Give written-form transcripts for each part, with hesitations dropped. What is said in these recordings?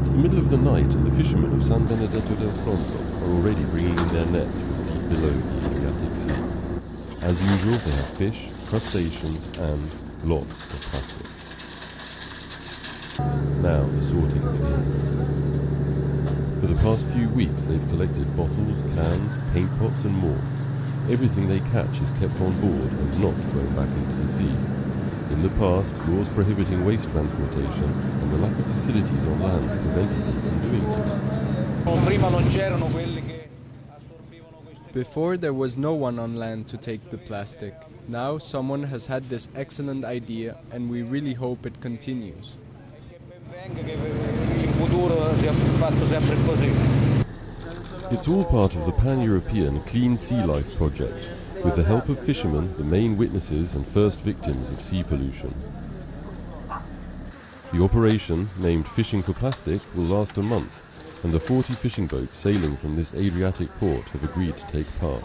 It's the middle of the night and the fishermen of San Benedetto del Tronto are already bringing in their nets from deep below the Adriatic Sea. As usual, they have fish, crustaceans and lots of plastic. Now the sorting begins. For the past few weeks they've collected bottles, cans, paint pots and more. Everything they catch is kept on board and not thrown back into the sea. In the past, laws prohibiting waste transportation and the lack of facilities on land prevented them from doing so. Before there was no one on land to take the plastic. Now someone has had this excellent idea and we really hope it continues. It's all part of the pan-European Clean Sea Life project, with the help of fishermen, the main witnesses and first victims of sea pollution. The operation, named Fishing for Plastic, will last a month, and the 40 fishing boats sailing from this Adriatic port have agreed to take part.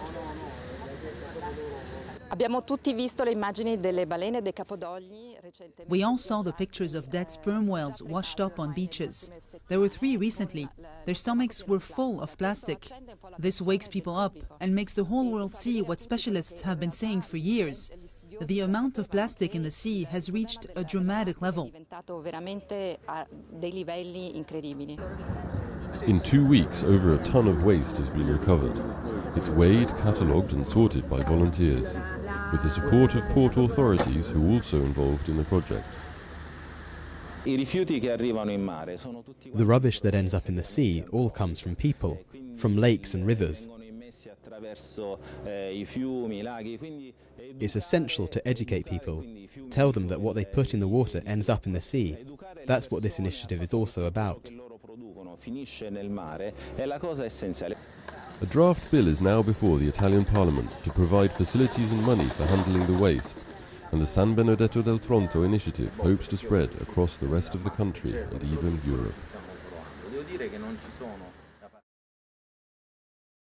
We all saw the pictures of dead sperm whales washed up on beaches. There were 3 recently. Their stomachs were full of plastic. This wakes people up and makes the whole world see what specialists have been saying for years. The amount of plastic in the sea has reached a dramatic level. In 2 weeks, over a ton of waste has been recovered. It's weighed, catalogued and sorted by volunteers, with the support of port authorities who are also involved in the project. The rubbish that ends up in the sea all comes from people, from lakes and rivers. It's essential to educate people, tell them that what they put in the water ends up in the sea. That's what this initiative is also about. A draft bill is now before the Italian Parliament to provide facilities and money for handling the waste, and the San Benedetto del Tronto initiative hopes to spread across the rest of the country and even Europe.